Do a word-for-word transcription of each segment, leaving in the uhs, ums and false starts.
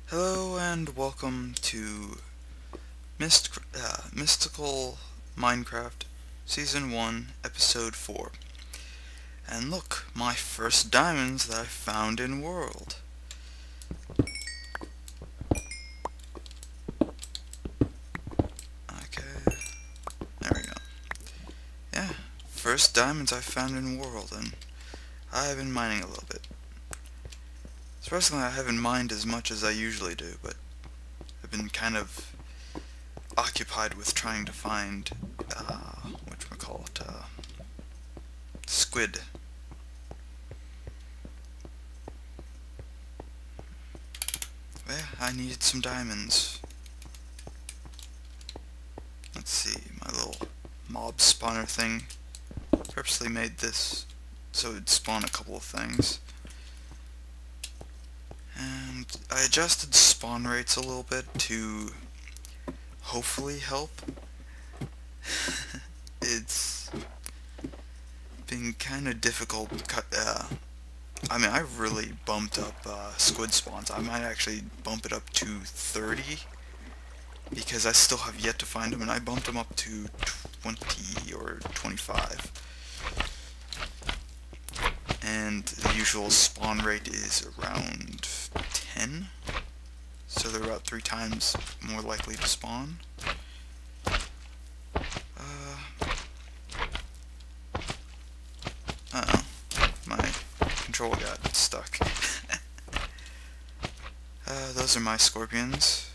Hello and welcome to Myst uh, Mystical Minecraft Season one, Episode four. And look, my first diamonds that I found in world. Okay, there we go. Yeah, first diamonds I found in world, and I've been mining a little bit. Surprisingly, I haven't mined as much as I usually do, but I've been kind of occupied with trying to find, uh, whatchamacallit, uh, squid. Yeah, I needed some diamonds. Let's see, my little mob spawner thing purposely made this so it'd spawn a couple of things. And I adjusted spawn rates a little bit to hopefully help. It's been kind of difficult. Uh, I mean, I really bumped up uh, squid spawns. I might actually bump it up to thirty because I still have yet to find them, and I bumped them up to twenty or twenty-five. And the usual spawn rate is around ten, so they're about three times more likely to spawn. Uh, uh-oh, my control got stuck. uh, those are my scorpions.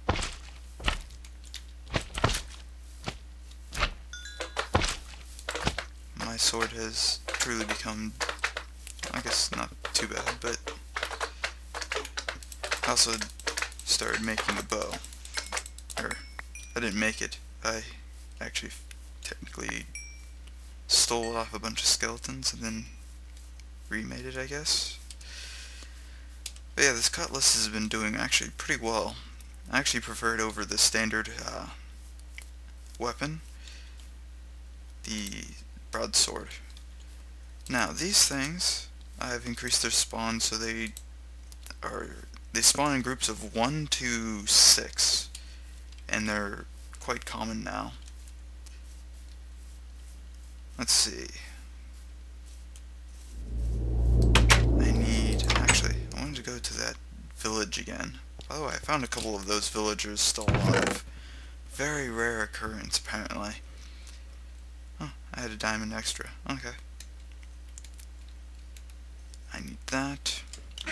My sword has truly become, I guess, not too bad, but I also started making a bow. Or, I didn't make it. I actually technically stole off a bunch of skeletons and then remade it, I guess. But yeah, this cutlass has been doing actually pretty well. I actually prefer it over the standard uh, weapon, the broadsword. Now, these things, I've increased their spawn so they are, they spawn in groups of one to six, and they're quite common now. Let's see. I need, actually, I wanted to go to that village again. By the way, I found a couple of those villagers still alive. Very rare occurrence, apparently. Oh, I had a diamond extra. Okay. I need that.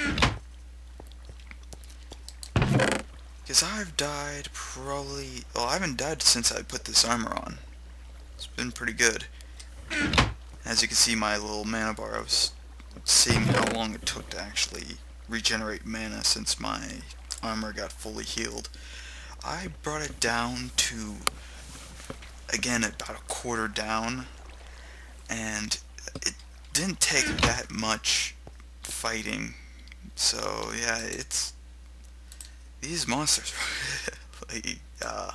Because I've died probably... Well, I haven't died since I put this armor on. It's been pretty good. As you can see, my little mana bar, I was seeing how long it took to actually regenerate mana since my armor got fully healed. I brought it down to, again, about a quarter down, and it didn't take that much fighting. So yeah, it's these monsters really, uh,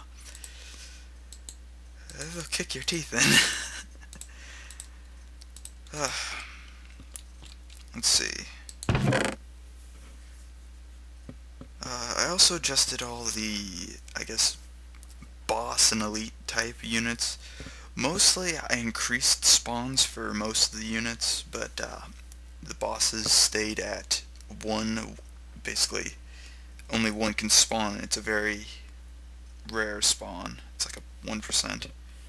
they'll kick your teeth in. uh, let's see. Uh, I also adjusted all the, I guess, boss and elite type units. Mostly I increased spawns for most of the units, but uh, the bosses stayed at one, basically only one can spawn. It's a very rare spawn. It's like a one percent.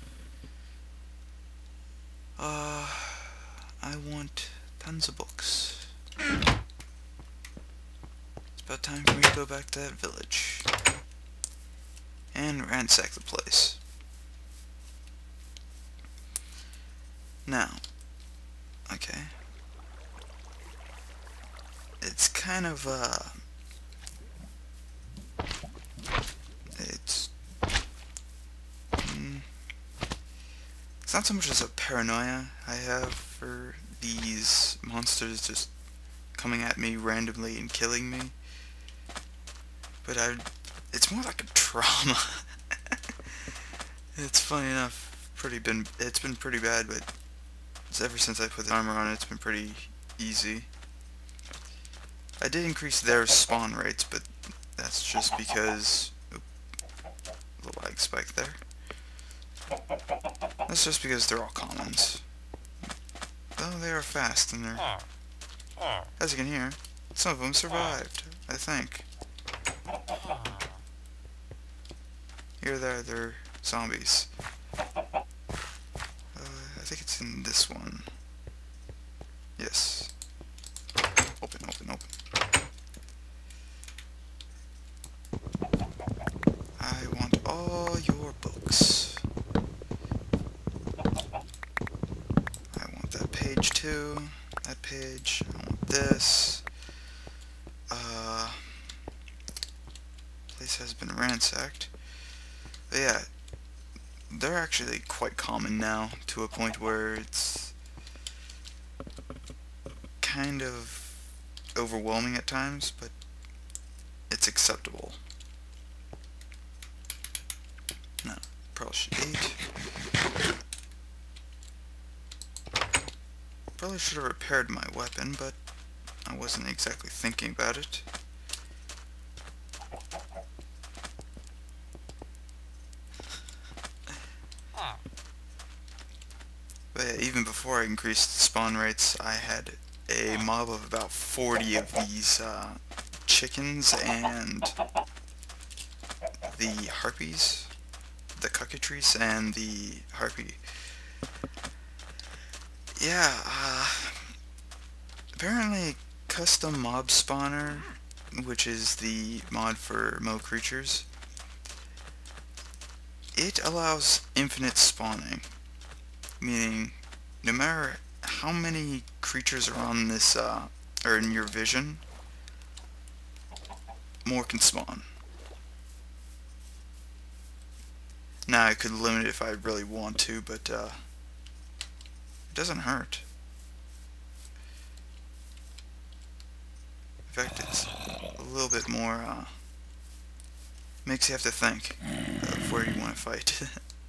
Uh, I want tons of books. It's about time for me to go back to that village and ransack the place. Now, okay. It's kind of, uh, it's, mm, it's not so much as a paranoia I have for these monsters just coming at me randomly and killing me, but I, it's more like a trauma. It's funny enough, pretty been, it's been pretty bad, but ever since I put the armor on, it's been pretty easy. I did increase their spawn rates, but uh, That's just because... Oop, little lag spike there. That's just because they're all commons. Though they are fast and they're... As you can hear, some of them survived, I think. Here they're, they're zombies. Uh, I think it's in this one. Yes. Open, open, open. I want all your books. I want that page too. That page. I want this. Uh, place has been ransacked. But yeah, they're actually quite common now, to a point where it's kind of overwhelming at times, but it's acceptable. No, probably should eat. Probably should have repaired my weapon, but I wasn't exactly thinking about it. But yeah, even before I increased spawn rates, I had a mob of about forty of these uh, chickens and the harpies, the cockatrice and the harpy. Yeah, uh, apparently custom mob spawner, which is the mod for Mo creatures, it allows infinite spawning, meaning no matter how many creatures are on this, uh, or in your vision, more can spawn. Now I could limit it if I really want to, but uh, it doesn't hurt. In fact, it's a little bit more, uh, makes you have to think of where you want to fight.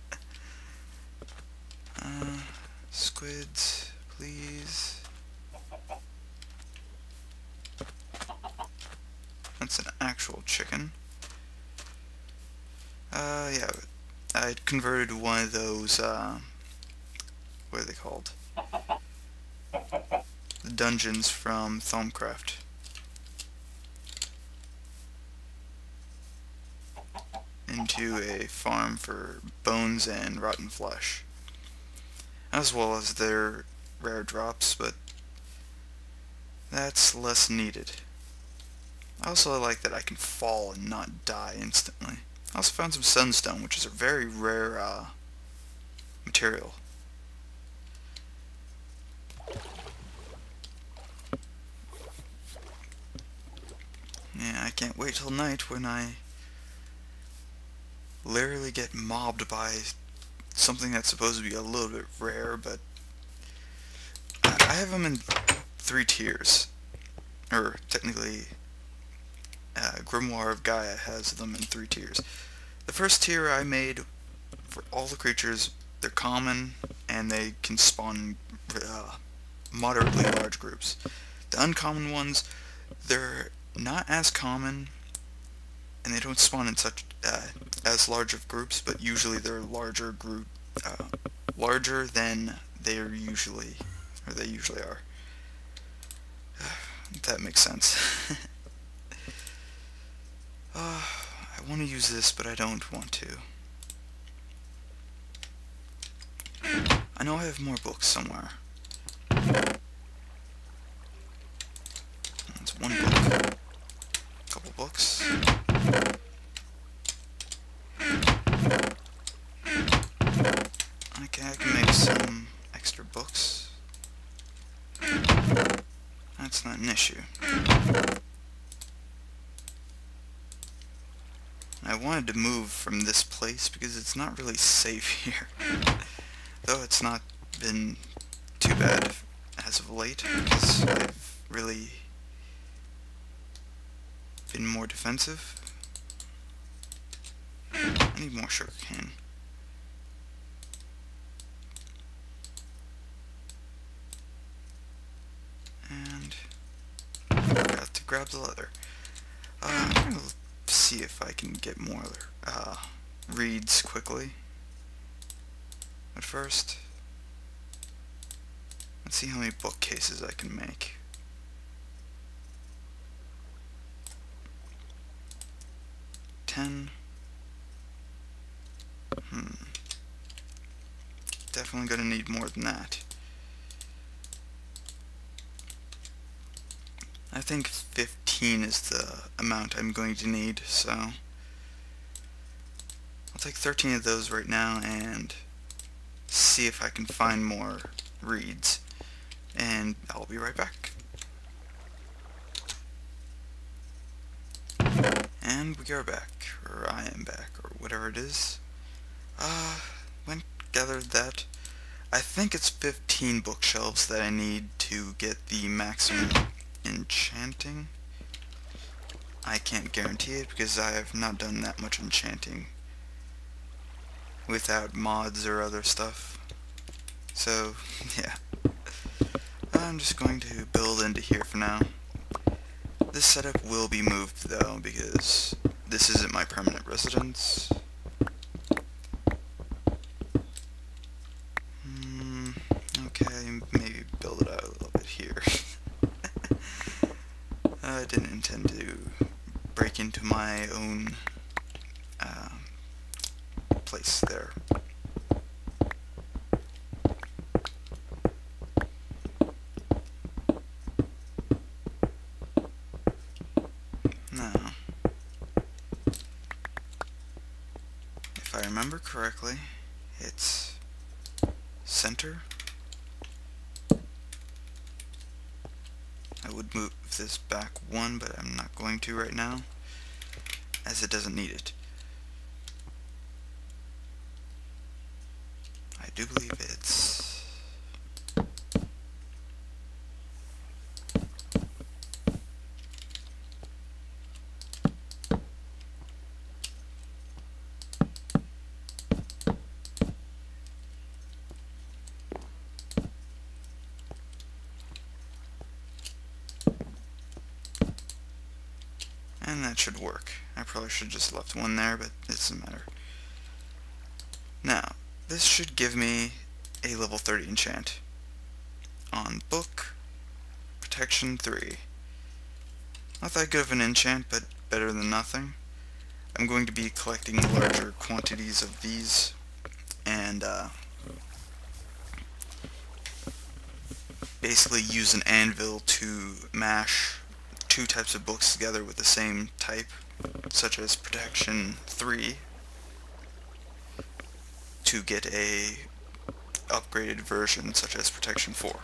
uh, squids, please. That's an actual chicken. Uh, yeah, I converted one of those, uh, what are they called? The dungeons from Thaumcraft. Into a farm for bones and rotten flesh, as well as their rare drops, but that's less needed. I also like that I can fall and not die instantly. I also found some sunstone, which is a very rare uh, material. Yeah, I can't wait till night when I literally get mobbed by something that's supposed to be a little bit rare, but I have them in three tiers. Or, technically, uh, Grimoire of Gaia has them in three tiers. The first tier I made for all the creatures, they're common, and they can spawn in uh, moderately large groups. The uncommon ones, they're not as common, and they don't spawn in such uh, as large of groups, but usually they're larger group, uh, larger than they are usually, or they usually are. That makes sense. uh, I want to use this, but I don't want to. I know I have more books somewhere. That's one book. A couple books. Okay, I can make some extra books. That's not an issue. I wanted to move from this place because it's not really safe here. Though it's not been too bad as of late, because I've really been more defensive. I need more sugarcane. And I forgot to grab the leather. Uh, I'm gonna see if I can get more uh, reads quickly. But first, let's see how many bookcases I can make. Ten. Hmm. Definitely gonna need more than that. I think fifteen is the amount I'm going to need, so I'll take thirteen of those right now and see if I can find more reeds, and I'll be right back. And we are back, or I am back, or whatever it is. Uh, went gathered that. I think it's fifteen bookshelves that I need to get the maximum enchanting. I can't guarantee it because I have not done that much enchanting without mods or other stuff. So, yeah. I'm just going to build into here for now. This setup will be moved though because this isn't my permanent residence. Hmm, okay, maybe build it out a little bit here. I didn't intend to break into my own uh, place there. Now, if I remember correctly, it's center. I would move this back one, but I'm not going to right now, as it doesn't need it. I do believe it's... And that should work. I probably should have just left one there, but it doesn't matter. Now, this should give me a level thirty enchant on book protection three. Not that good of an enchant, but better than nothing. I'm going to be collecting larger quantities of these and uh, basically use an anvil to mash two types of books together with the same type, such as protection three, to get a upgraded version such as protection four.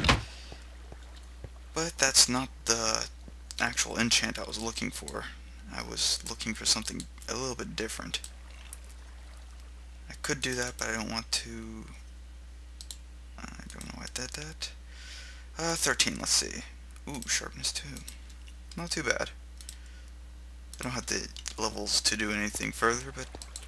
But that's not the actual enchant I was looking for. I was looking for something a little bit different. I could do that, but I don't want to. I don't know why I did that. Uh, thirteen, let's see. Ooh, sharpness two. Not too bad. I don't have the levels to do anything further, but...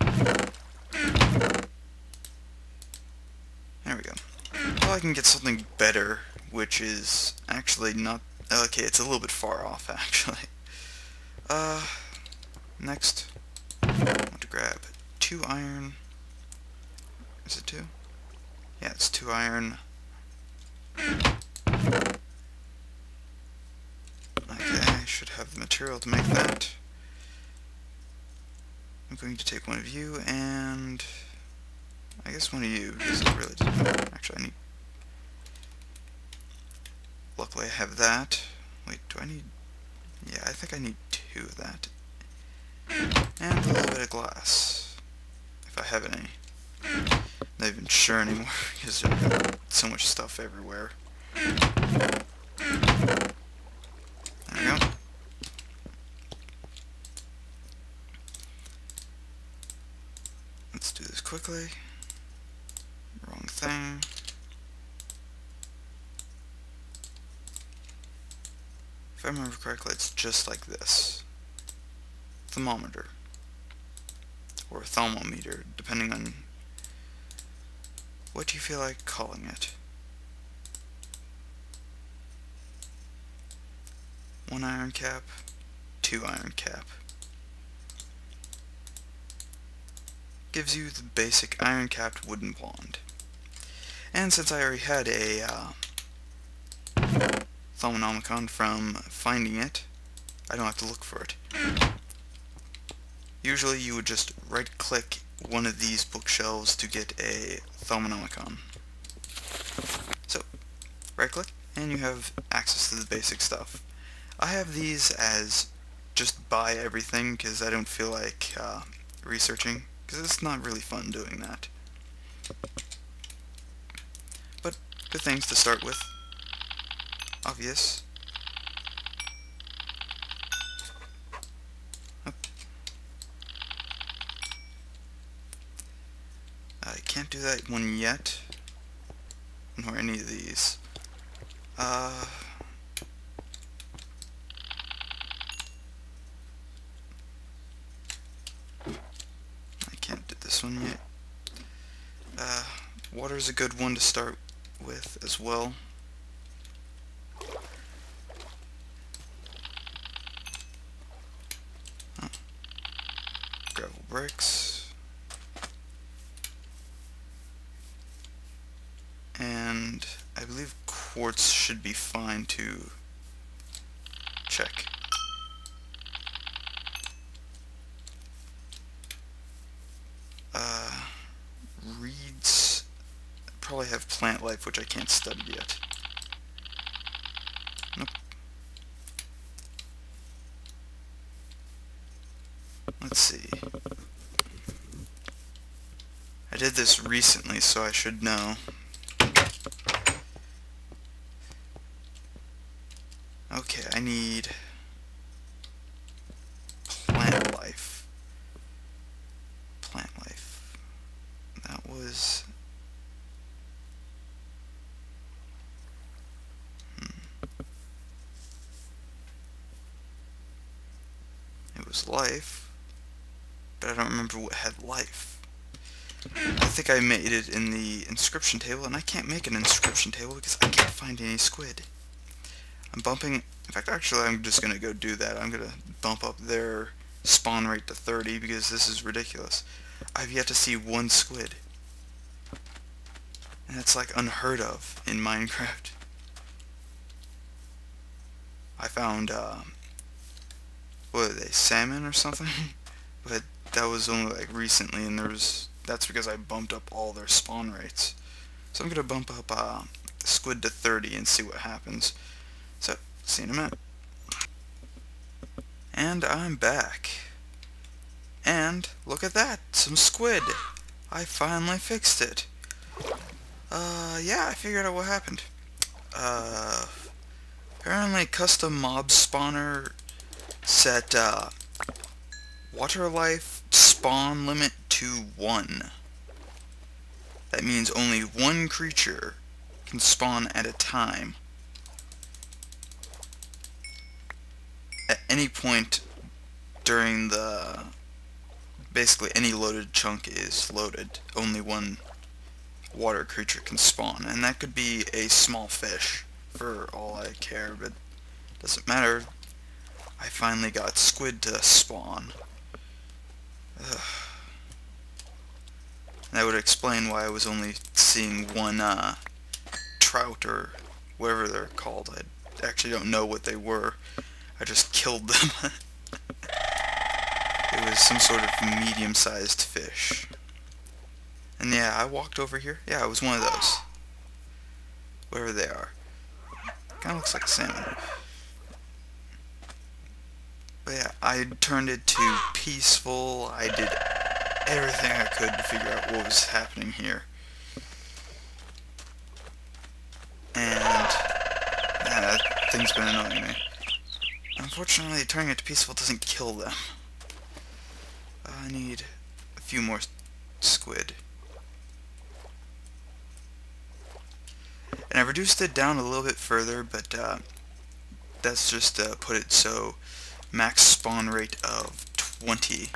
There we go. Well, I can get something better, which is actually not... Okay, it's a little bit far off, actually. Uh, next, I want to grab two iron. Is it two? Yeah, it's two iron. Okay, I should have the material to make that. I'm going to take one of you and I guess one of you, because it really doesn't matter. Actually, I need... Luckily I have that. Wait, do I need... Yeah, I think I need two of that. And a little bit of glass, if I have any. Not even sure anymore, because I've got so much stuff everywhere. There we go. Let's do this quickly. Wrong thing. If I remember correctly, it's just like this. Thermometer. Or thermometer, depending on what you feel like calling it. One iron cap, two iron cap. gives you the basic iron-capped wooden wand. And since I already had a uh, Thaumonomicon from finding it, I don't have to look for it. Usually you would just right-click one of these bookshelves to get a Thaumonomicon. So, right-click, and you have access to the basic stuff. I have these as just buy everything because I don't feel like uh, researching, because it's not really fun doing that. But good things to start with. Obvious. Oh. I can't do that one yet, nor any of these. Uh... This one yet. Uh, water's a good one to start with as well. Oh. Gravel bricks. And I believe quartz should be fine to check. Uh, reeds probably have plant life, which I can't study yet. Nope. Let's see. I did this recently, so I should know. Okay, I need plant life. Plant life. That was... Hmm. It was life, but I don't remember what had life. I think I made it in the inscription table, and I can't make an inscription table because I can't find any squid. I'm bumping... In fact, actually, I'm just going to go do that. I'm going to bump up their spawn rate to thirty because this is ridiculous. I've yet to see one squid. And it's like unheard of in Minecraft. I found, uh, what are they, salmon or something? But that was only like recently, and there was, that's because I bumped up all their spawn rates. So I'm going to bump up uh, squid to thirty and see what happens. So, see you in a minute. And I'm back. And, look at that, some squid. I finally fixed it. Uh, yeah, I figured out what happened. Uh, apparently custom mob spawner set, uh, water life spawn limit to one. That means only one creature can spawn at a time. At any point during the... Basically, any loaded chunk is loaded. Only one water creature can spawn, and that could be a small fish, for all I care, but doesn't matter. I finally got squid to spawn. Ugh. That would explain why I was only seeing one uh, trout, or whatever they're called. I actually don't know what they were. I just killed them. It was some sort of medium-sized fish. And yeah, I walked over here. Yeah, it was one of those. Wherever they are. Kinda looks like a salmon. But yeah, I turned it to peaceful. I did everything I could to figure out what was happening here. And yeah, that thing's been annoying me. Unfortunately, turning it to peaceful doesn't kill them. I need a few more squid. And I reduced it down a little bit further, but uh, that's just to put it so max spawn rate of twenty.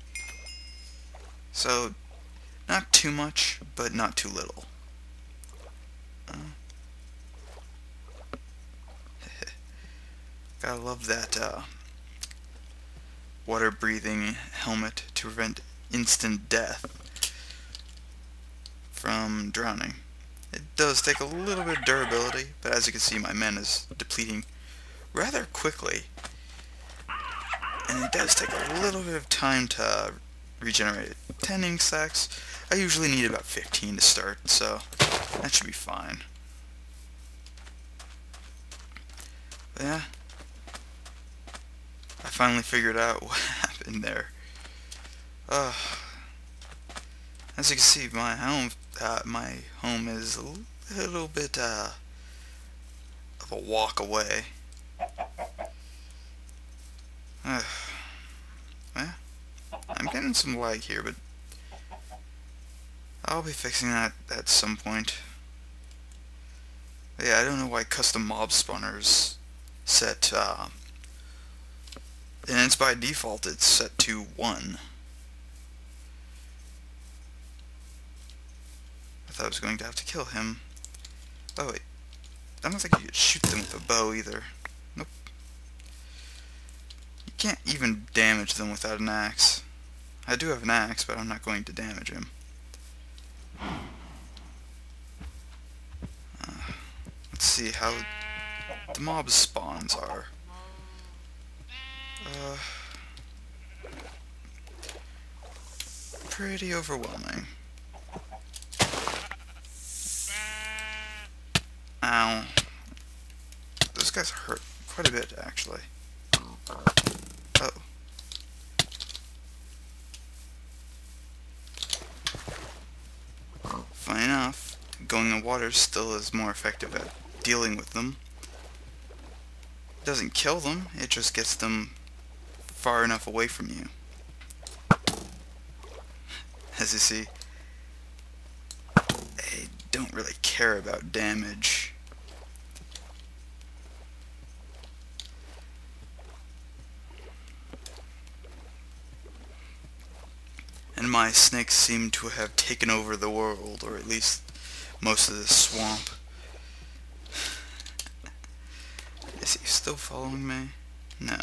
So, not too much, but not too little. Uh, gotta love that uh, water-breathing helmet to prevent instant death. from drowning. It does take a little bit of durability, but as you can see, my mana is depleting rather quickly. And it does take a little bit of time to regenerate it. ten ink stacks. I usually need about fifteen to start, so that should be fine. But yeah, I finally figured out what happened there. Uh, as you can see, my home, uh, my home is a little bit uh, of a walk away. Uh, yeah, I'm getting some lag here, but I'll be fixing that at some point. But yeah, I don't know why custom mob spawners set, uh, and it's by default it's set to one. I thought I was going to have to kill him. Oh wait, I don't think you could shoot them with a bow either. Nope. You can't even damage them without an axe. I do have an axe, but I'm not going to damage him. Uh, let's see how the mob spawns are. Uh, pretty overwhelming. Ow. Those guys hurt quite a bit, actually. Oh. Funny enough, going in water still is more effective at dealing with them. It doesn't kill them, it just gets them far enough away from you. As you see, they don't really care about damage. And my snakes seem to have taken over the world, or at least most of this swamp. Is he still following me? No.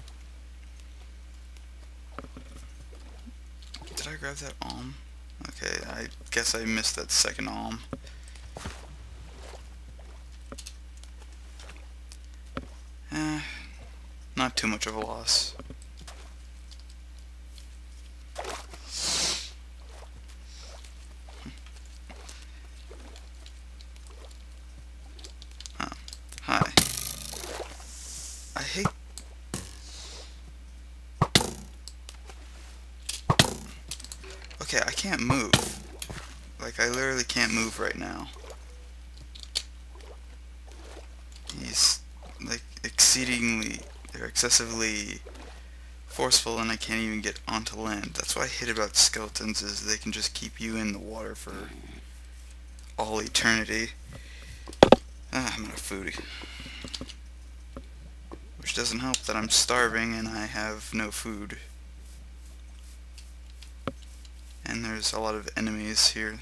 Did I grab that alm? Okay, I guess I missed that second alm. Eh, not too much of a loss. Hi. I hate... Okay, I can't move. Like, I literally can't move right now. He's, like, exceedingly, or excessively forceful, and I can't even get onto land. That's what I hate about skeletons, is they can just keep you in the water for all eternity. Ah, I'm out of food. Which doesn't help that I'm starving and I have no food. And there's a lot of enemies here.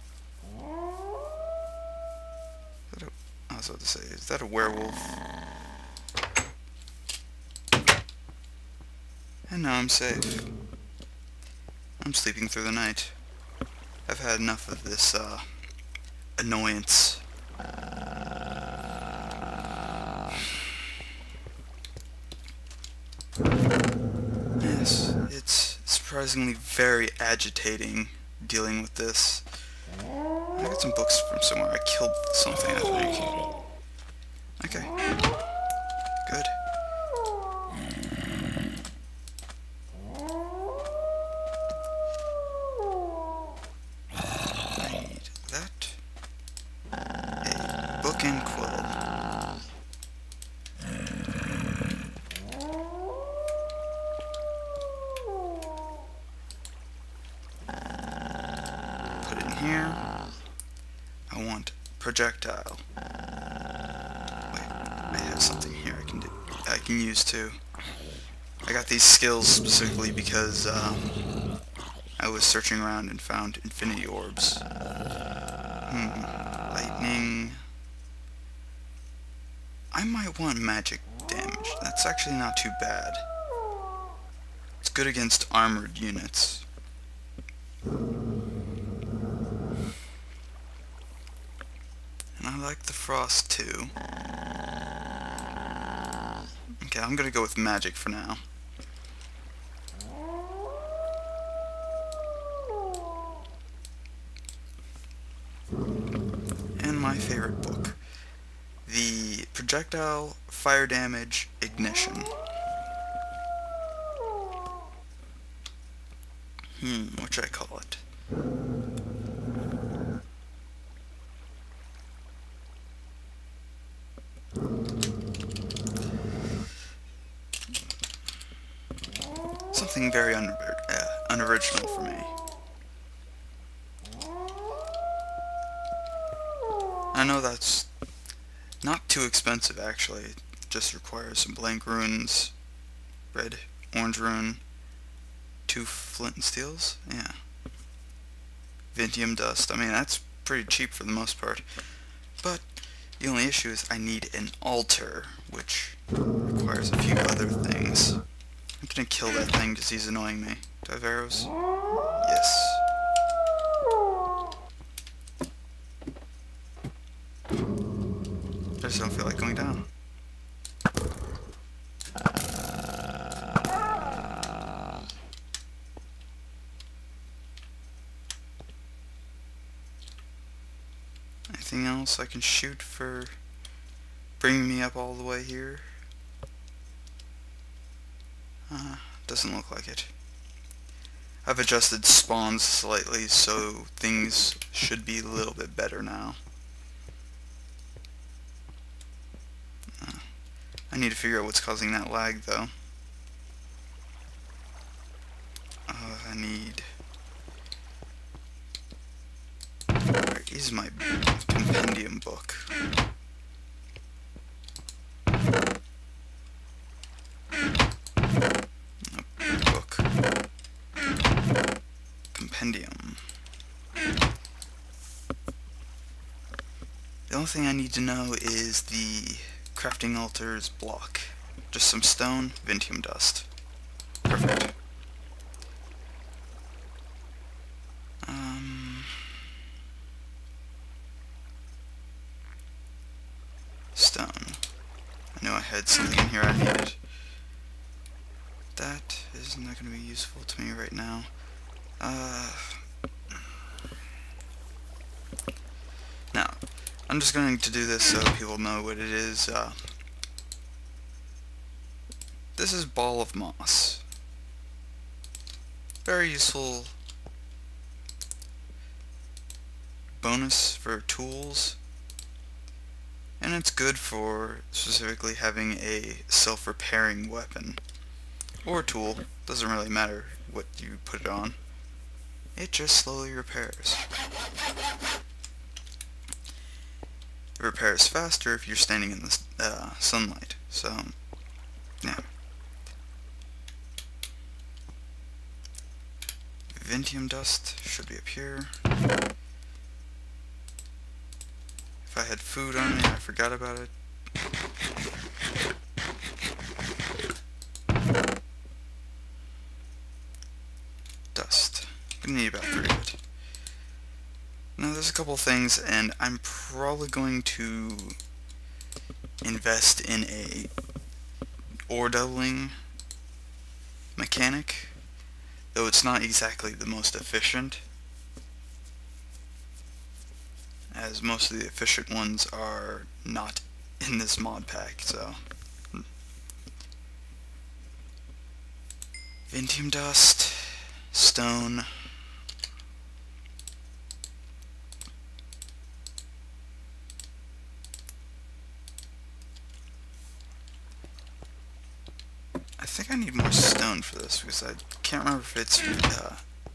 Is that a, I was about to say, is that a werewolf? And now I'm safe. I'm sleeping through the night. I've had enough of this, uh, annoyance. Yes, it's surprisingly very agitating dealing with this. I got some books from somewhere. I killed something, I think. Okay. Good. I need that. A book and quill. Here, I want projectile. Wait, I have something here I can do. I can use too. I got these skills specifically because um, I was searching around and found infinity orbs. Hmm, lightning. I might want magic damage. That's actually not too bad. It's good against armored units. like the frost too. Okay, I'm gonna go with magic for now. And my favorite book. The Projectile Fire Damage Ignition. Hmm, what should I call it? Something very un uh, unoriginal for me. I know that's not too expensive actually. It just requires some blank runes, red, orange rune, two flint and steels, yeah. Vintium dust, I mean that's pretty cheap for the most part. But the only issue is I need an altar, which requires a few other things. I'm gonna kill that thing because he's annoying me. Do I have arrows? Yes. I just don't feel like going down. Anything else I can shoot for bringing me up all the way here? Uh, doesn't look like it. I've adjusted spawns slightly, so things should be a little bit better now. Uh, I need to figure out what's causing that lag, though. Uh, I need... Where is my compendium book? Compendium. The only thing I need to know is the crafting altar's block. Just some stone, Vintium dust. Perfect. Um, stone. I knew I had something in here I needed. That is not going to be useful to me right now. Uh, now, I'm just going to do this so people know what it is. Uh, this is Ball of Moss. Very useful bonus for tools. And it's good for specifically having a self-repairing weapon. Or tool. Doesn't really matter what you put it on. It just slowly repairs. It repairs faster if you're standing in the uh, sunlight. So, yeah. Vintium dust should be up here. If I had food on me, I forgot about it. Dust. I'm gonna need about three of it. Now there's a couple things, and I'm probably going to invest in a ore doubling mechanic, though it's not exactly the most efficient, as most of the efficient ones are not in this mod pack, so... Vintium dust, stone, I think I need more stone for this, because I can't remember if it's uh,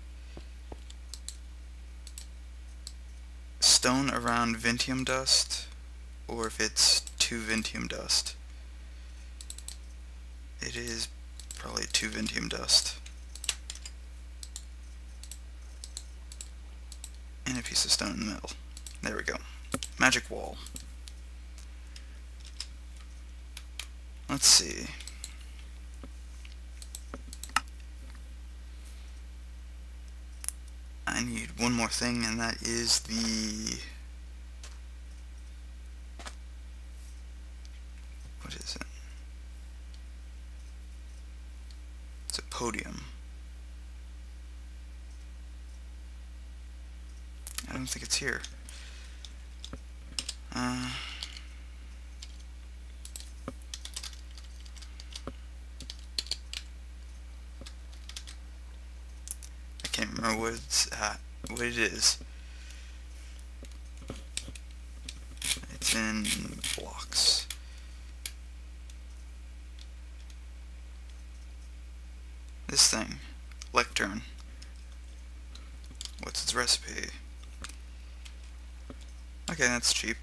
stone around Vintium dust, or if it's two Vintium dust. It is probably two Vintium dust. And a piece of stone in the middle. There we go. Magic wall. Let's see. I need one more thing, and that is the podium. I don't think it's here. Uh, I can't remember what it's at, what it is. It's in blocks. This thing, lectern. What's its recipe? Okay, that's cheap.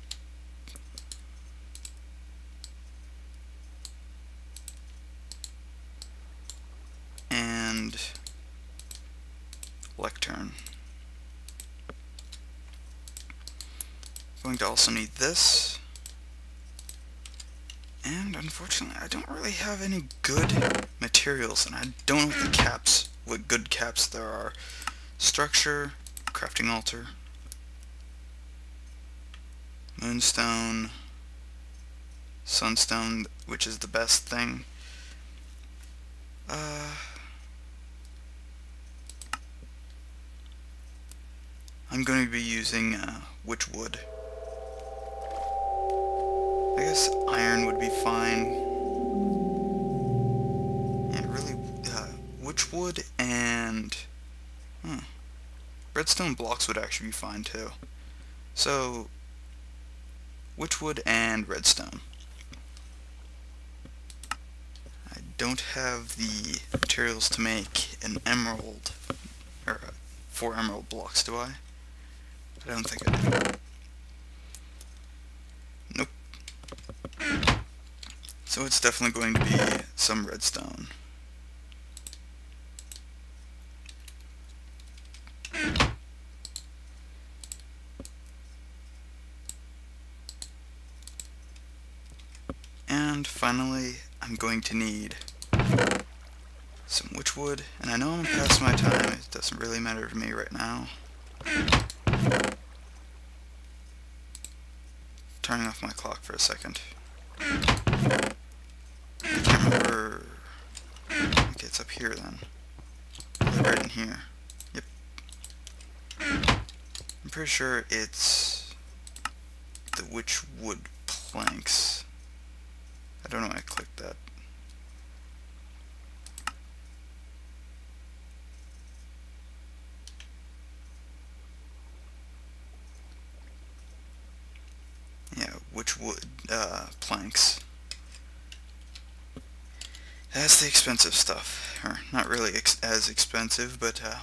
And lectern. Going to also need this. And unfortunately, I don't really have any good materials, and I don't know what the caps, what good caps there are. Structure, crafting altar, moonstone, sunstone, which is the best thing. Uh, I'm going to be using uh, witch wood. I guess iron would be fine. Yeah, really, uh, witch wood and huh, redstone blocks would actually be fine too. So, witch wood and redstone. I don't have the materials to make an emerald, or uh, four emerald blocks, do I? I don't think I do. Nope. So it's definitely going to be some redstone. And finally, I'm going to need some witch wood, and I know I'm past my time, it doesn't really matter to me right now. Turning off my clock for a second. I can't remember. Okay, it's up here then. Right in here. Yep. I'm pretty sure it's the witch wood planks. I don't know why I clicked that. Yeah, witch wood uh, planks. That's the expensive stuff. Or, not really ex as expensive, but uh,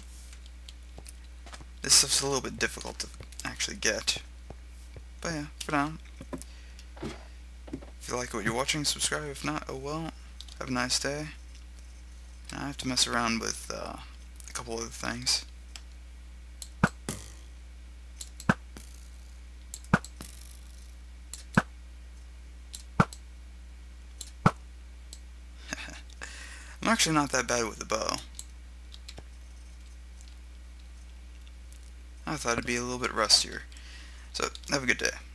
this stuff's a little bit difficult to actually get. But yeah, for now. If you like what you're watching, subscribe. If not, oh well. Have a nice day. I have to mess around with uh, a couple other things. I'm actually not that bad with the bow. I thought it'd be a little bit rustier. So, have a good day.